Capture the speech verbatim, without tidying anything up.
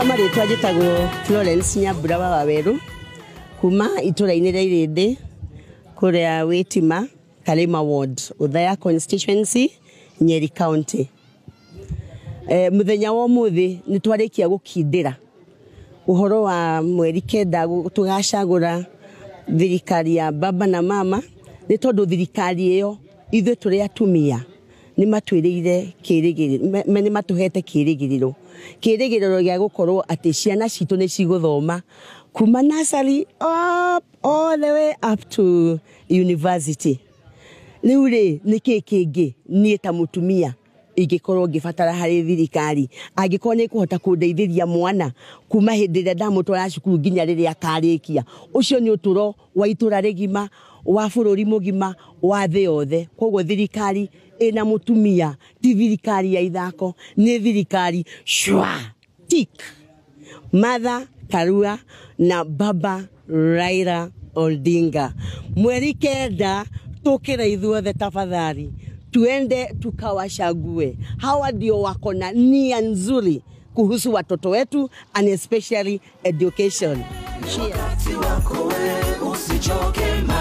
Kama rĩtwa njĩtagwo Florence Nyambura wa Waweru kuma itũra-inĩ rĩa Irĩndĩ kũrĩa Wĩtima Kalima Ward Uthaya constituency Nyeri County. Eh, muthenya wa ũmũthĩ nĩ twarĩkia gũkindĩra ũhoro wa mweri kenda tũgacagũra thirikari ya baba na mama, nĩ tondũ thirikari ĩyo ithuĩ tũrĩ atumia nĩ matwĩrĩire kĩrĩgĩrĩro, nĩ matũhete kĩrĩgĩrĩro kĩrĩgĩrĩro gĩa gũkorwo atĩ ciana citũ nĩ cigũthoma kuma nursery up all the way up to university. Rĩu rĩ nĩkĩ kĩngĩ niĩ ta mũtumia ingĩkorwo ngĩbatara harĩ thirikari angĩkorwo nĩ kũhota kũndeithĩria mwana kuma hĩndĩ ĩrĩa ndamũtwara cukuru nginya rĩrĩa akarĩkia. Ũcio nĩ ũtũro wa itũra rĩgima, wa bũrũri mũgima, wa thĩ yothe. Koguo thirikari ĩna mũtumia ti thirikari ya ithako, nĩ thirikari shwa tik. Mother KARUA na Baba RAILA ODINGA. Mweri kenda tokera ithuothe tafadhali tuende tukawachague. Hawa ndio wako na nia nzuri kuhusu watoto wetu and especially education. Cheers.